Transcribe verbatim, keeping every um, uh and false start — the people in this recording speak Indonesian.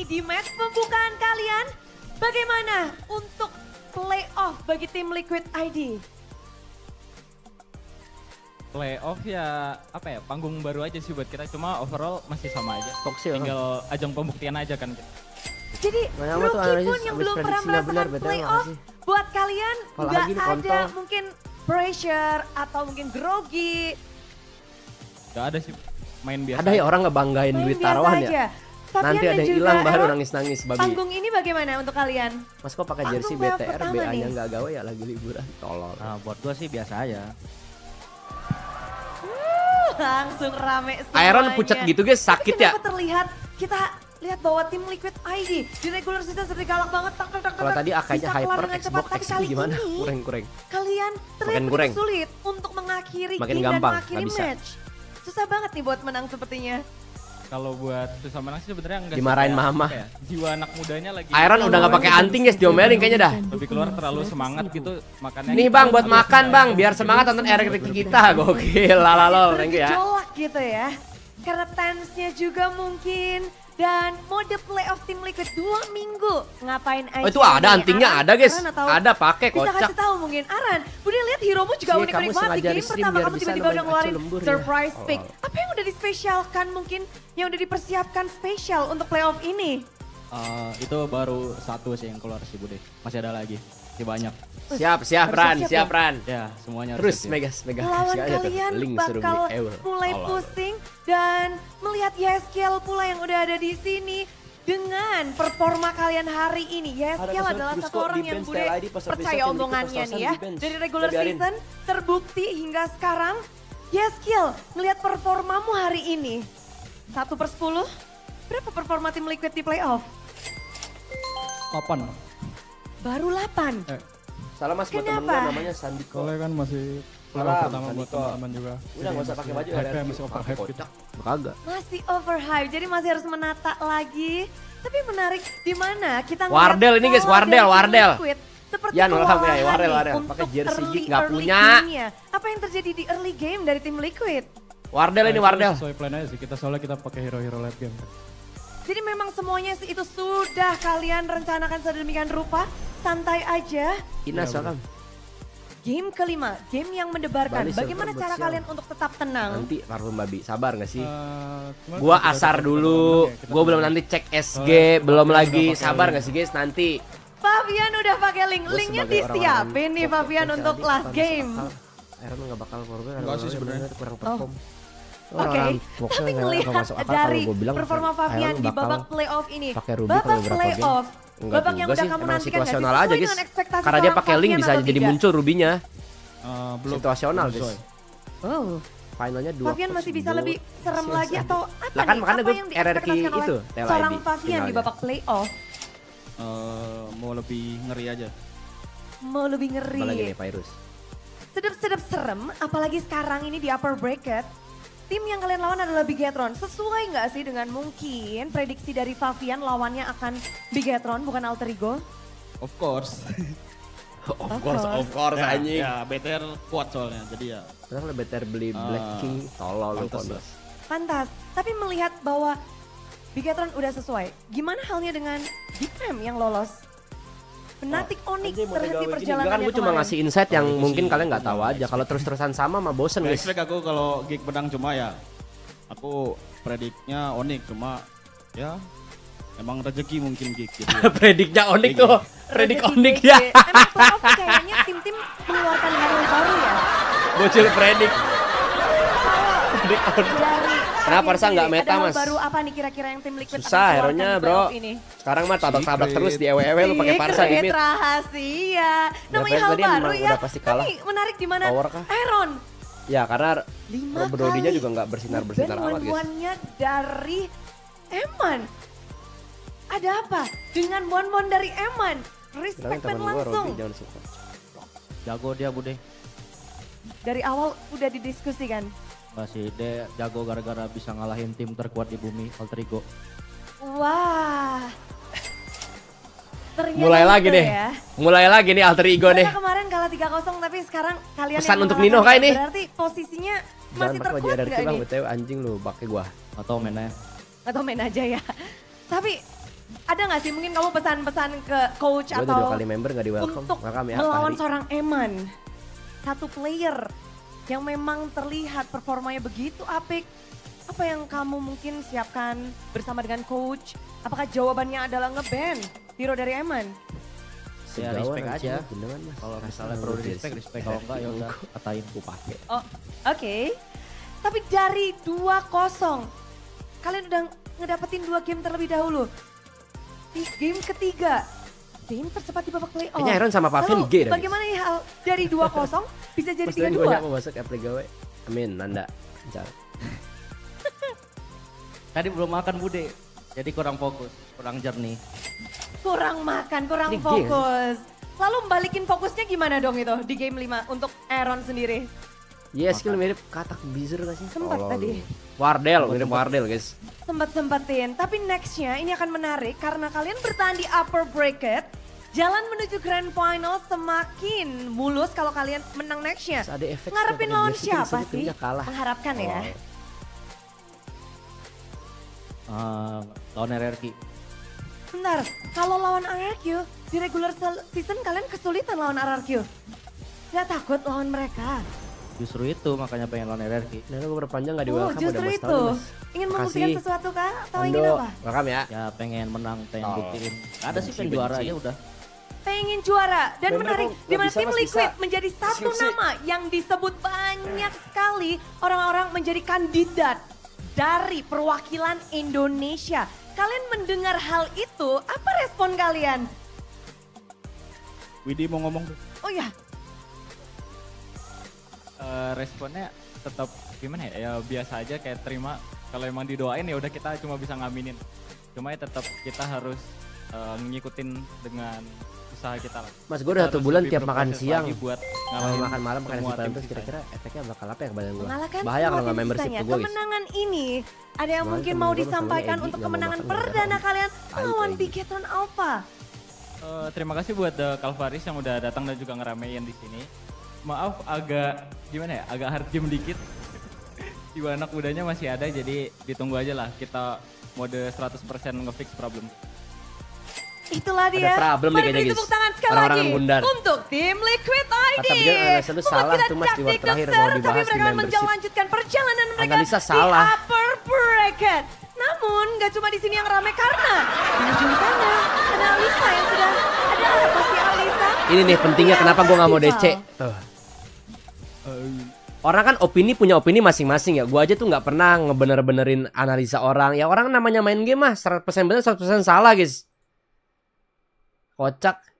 ini di match pembukaan kalian. Bagaimana untuk playoff bagi tim Liquid I D? Playoff ya apa ya, panggung baru aja sih buat kita, cuma overall masih sama aja. Toxic, tinggal ajang pembuktian aja kan kita. Jadi rookie pun yang belum pernah merasakan playoff, buat kalian nggak ada mungkin pressure atau mungkin grogi? Gak ada sih, main biasa. Ada ya orang ngebanggain duit taruhan ya? Nanti ada yang hilang baru nangis-nangis babi. Panggung ini bagaimana untuk kalian? Mas kok pakai jersey B T R, B A-nya nggak gawe ya lagi liburan, tolol. Nah buat gua sih biasa aja. Langsung rame semuanya. Iron pucat gitu guys, sakit ya. Kenapa terlihat kita lihat bahwa tim Liquid I D di regular season seperti galak banget. Tak, tak, tak, Kalau tadi akanya hyper, Xbox X P gimana? Kurang-kurang. Kalian terlihat begitu sulit untuk mengakhiri Makin game gampang, dan mengakhiri match. Susah banget nih buat menang sepertinya. Kalau buat susah menang sih sebenarnya enggak. Dimarahin mama. Ya, jiwa anak mudanya lagi. Iron udah nggak pakai anting guys, diomelin kayaknya dah. Lebih keluar terlalu semangat gitu makannya. Nih bang buat makan bang, biar semangat tonton R R Q kita. Gokil, lalalol, thank you ya. Gejolak gitu ya. Karena tense-nya juga mungkin. Dan mode playoff tim Liquid dua minggu. Ngapain aja? Oh itu ada antingnya, ada guys. Ada pakai bisa kocak. kasih tahu mungkin Aran. Udah lihat Hiromu juga Cie, unik-unik banget di game pertama kamu tiba-tiba udah ngeluarin surprise ya. pick. Oh. Apa yang udah dispesialkan mungkin yang udah dipersiapkan spesial untuk playoff ini? Uh, itu baru satu sih yang keluar sih Bude. Masih ada lagi. Masih banyak. Siap, siap Ran, siap Ran. Ya, semuanya terus harus Megas, Megas. Lawan kalian bakal mulai pusing dan melihat Yeskiel pula yang udah ada di sini. Dengan performa kalian hari ini, Yeskiel adalah satu orang yang Bude percaya omongannya nih ya. Dari regular season terbukti hingga sekarang, Yeskiel ngelihat performamu hari ini. satu per sepuluh, berapa performa tim Liquid di playoff? delapan. Baru delapan? Eh. Salah mas buat temen gue namanya Sandiko. Soalnya kan masih Salam, pertama buat teman-teman juga. Udah gak usah pakai baju ya. Hype masih overhype gitu. Kagak. Masih overhype, jadi masih harus menata lagi. Tapi menarik di mana kita ngeliat Wardel ini guys, Wardel, Wardel. Seperti Ya nolak ya, kewalahan Wardel, nih Wardel. untuk Pakai jersey early, nggak early punya. game-nya. Apa yang terjadi di early game dari tim Liquid? Wardel ini Wardel. Sesuai plan aja sih, kita soalnya kita pakai hero-hero late game. Jadi memang semuanya sih itu sudah kalian rencanakan sedemikian rupa, santai aja. Ina salam. Game kelima, game yang mendebarkan. Bali Bagaimana cara siang. kalian untuk tetap tenang? Nanti parfum babi, sabar gak sih? Uh, gua asar dulu, gua belum nanti cek S G, belum lagi. Sabar gak sih guys nanti? Fabian udah pakai link, linknya disiapin nih Fabian untuk last game. Iron gak bakal korban. Enggak sih sebenarnya kurang perform. Oke, okay. Tapi melihat dari performa Fabian di babak playoff ini, babak playoff, babak yang udah kamu nantikan gak sih sesuai dengan ekspektasi karena dia pakai link bisa jadi muncul rubinya. Uh, belum situasional guys. Oh, finalnya dua. Fabian masih bisa lebih serem lagi atau apa lah kan nih? makanya Apa gue yang R R Q itu seorang Fabian di babak playoff? Uh, mau lebih ngeri aja. Mau lebih ngeri. Apalagi nih Virus. Sedep-sedep serem, apalagi sekarang ini di upper bracket. Tim yang kalian lawan adalah Bigetron. Sesuai nggak sih dengan mungkin prediksi dari Fabian lawannya akan Bigetron bukan Alter Ego? Of course. of course, of course ya, anjing. Ya, B T R kuat soalnya. Jadi ya. Kenapa lebih better beli Black uh, King? Tolol lu Kondos. Pantas. Tapi melihat bahwa Bigetron udah sesuai. Gimana halnya dengan Dipem yang lolos? Fnatic Onyx terhenti perjalanannya kemarin. Kan gue cuma ngasih insight yang oh, mungkin sih, kalian nggak tahu aja. Kalau terus-terusan sama mah bosen guys. Expect aku kalau gig pedang cuma ya, aku prediknya Onyx cuma ya emang rezeki mungkin gig gitu. Ya. Prediknya Onyx tuh, predik Onyx ya. Emang playoff kayaknya tim-tim mengeluarkan hero baru ya. Bocil predik. Predik Onyx. Kenapa Arsa nggak meta mas? Baru apa nih kira-kira yang tim Liquid susah hero-nya bro. Ini? Sekarang mah tabrak-tabrak terus di E W E W lu pakai Parsa ini. Rahasia. Namanya hal baru ya. Tapi menarik di mana? Iron. Ya karena Brodinya juga nggak bersinar-bersinar amat guys. One-one-nya dari Eman. Ada apa dengan one-one dari Eman? Respect man langsung. Jago dia Bude. Dari awal udah didiskusikan. Enggak sih, dia jago gara-gara bisa ngalahin tim terkuat di bumi, Alter Ego. Wah. Ternyata mulai lagi deh, ya. mulai lagi nih Alter Ego nih. Kemarin kalah tiga kosong tapi sekarang kalian pesan yang untuk Nino kah ini? Berarti posisinya masih terkuat gak nih? Bang, anjing lu pakai gua. Atau mainnya. Atau main aja ya. Tapi nggak sih mungkin kamu pesan-pesan ke coach Gue atau dua kali member gak di welcome. untuk Welcome ya, melawan Fahri. seorang Eman, satu player yang memang terlihat performanya begitu apik. Apa yang kamu mungkin siapkan bersama dengan coach? Apakah jawabannya adalah nge-ban hero dari Eman? Ya respect aja. Kalau Misalnya perlu respect, respect. Kalau enggak ya udah katain ku pakai. Oh, oke. Okay. Tapi dari dua kosong, kalian udah ngedapetin dua game terlebih dahulu. Di game ketiga, game tercepat di babak playoff. Kayaknya Iron sama Pavin Lalu, G dah, bagaimana ya hal dari dua kosong bisa jadi tiga gue dua? mau masuk Apple gawe. Amin, Nanda. Bentar. Tadi belum makan Bude, jadi kurang fokus, kurang jernih. Kurang makan, kurang Ini fokus. Lalu balikin fokusnya gimana dong itu di game lima untuk Aaron sendiri? Yes, skill mirip katak bizar gak sih? Sempat Tolol tadi. lu. Wardell, mirip Wardell guys. Sempat-sempatin, tapi nextnya ini akan menarik karena kalian bertahan di upper bracket. Jalan menuju grand final semakin mulus kalau kalian menang nextnya. Terus ada efek Ngarepin setiap lawan ada siapa basic, sih? timnya kalah. Mengharapkan ya. Uh, lawan R R Q. Bentar, kalau lawan R R Q, di regular season kalian kesulitan lawan R R Q. Gak takut lawan mereka? Justru itu makanya pengen lawan R R Q. Nah, gue berpanjang gak di Oh, welcome justru udah itu. tahun, Mas. Ingin Makasih. membuktikan sesuatu kah? Atau Ando, ingin apa? welcome ya. Ya pengen menang, pengen Oh. buktiin. Ada sih pengen Benci, juara benci. aja udah. Pengen juara dan Member menarik kok di mana nggak bisa, tim Mas, Liquid bisa. menjadi satu Skripsi. nama yang disebut banyak sekali orang-orang menjadi kandidat dari perwakilan Indonesia. Kalian mendengar hal itu, apa respon kalian? Widi mau ngomong tuh. Oh ya, Eh, responnya tetap gimana ya? Ya biasa aja kayak terima. Kalau emang didoain ya udah kita cuma bisa ngaminin. Cuma ya tetap kita harus eh, ngikutin dengan usaha kita lah. Mas, gue udah satu Harus bulan lebih tiap makan berproses siang. lagi buat Kalau ngalahin makan malam makan semua nasi tim terus sisanya. kira-kira efeknya bakal apa ya ke badan gue? mengalahkan Bahaya semua kalau nggak tim membership sisanya. ke gue guys. Kemenangan ini ada yang Soalnya mungkin temen mau gue masalahnya disampaikan Egy untuk nggak mau kemenangan makan gara-gara perdana kalian Tai, melawan tai. Bigetron Alpha. Eh, terima kasih buat The Calvaris yang udah datang dan juga ngeramein di sini. Maaf agak gimana ya, agak hard game dikit. Jiwa anak mudanya masih ada, jadi ditunggu aja lah. Kita mode seratus persen nge-fix problem. Itulah dia. problem nih Mari kayaknya, beri guys. tepuk tangan sekali Orang-orang lagi yang bundar. untuk tim Liquid I D. Kata beliau analisa lu salah tuh, Mas, di word terakhir mau dibahas tapi di mereka akan membership. melanjutkan perjalanan mereka Analisa di salah. upper bracket. Namun gak cuma di sini yang rame karena di ujung sana ada Alisa yang sudah ada apa sih Alisa? Ini nih pentingnya kenapa gue nggak mau D C. Tuh. Orang kan opini punya opini masing-masing ya. Gue aja tuh nggak pernah ngebener-benerin analisa orang. Ya orang namanya main game mah seratus persen bener seratus persen salah guys. Kocak.